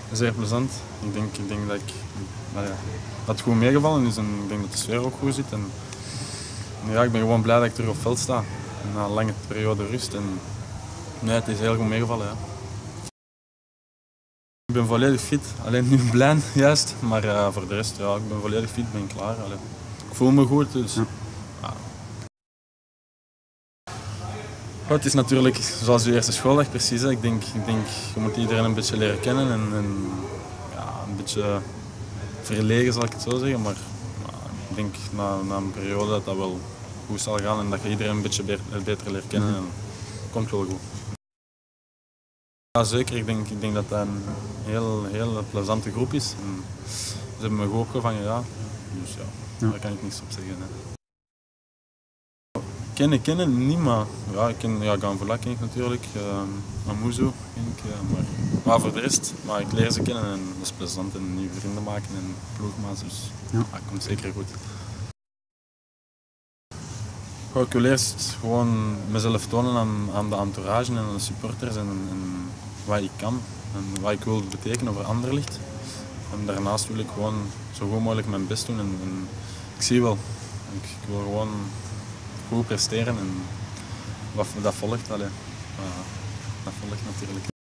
Zeer plezant. Ik denk dat het goed meegevallen is en ik denk dat de sfeer ook goed zit. En ja, ik ben gewoon blij dat ik terug op veld sta. Na een lange periode rust. En nee, het is heel goed meegevallen. Ja. Ik ben volledig fit, alleen nu blij juist. Maar voor de rest, ja, ik ben volledig fit, ben klaar. Allee. Ik voel me goed, dus... Ja. Het is natuurlijk zoals je eerste schooldag precies. Ik denk, je moet iedereen een beetje leren kennen en ja, een beetje verlegen zal ik het zo zeggen. Maar ik denk na een periode dat dat wel goed zal gaan en dat je iedereen een beetje beter leert kennen. En dat komt wel goed. Ja, zeker. Ik denk dat dat een heel plezante groep is. En ze hebben me goed opgevangen, ja. Dus ja, daar kan ik niks op zeggen. Hè. Kennen niet, maar ja, ik ken Gamvula ken ik natuurlijk, Amuzu ken ik, maar voor de rest, maar ik leer ze kennen en dat is plezant en nieuwe vrienden maken en ploegmaats, dus ja, dat komt zeker goed. Ik wil eerst gewoon mezelf tonen aan de entourage en aan de supporters en wat ik kan en wat ik wil betekenen voor Anderlecht. En daarnaast wil ik gewoon zo goed mogelijk mijn best doen en ik zie wel, ik wil gewoon goed presteren en dat volgt, dat volgt natuurlijk.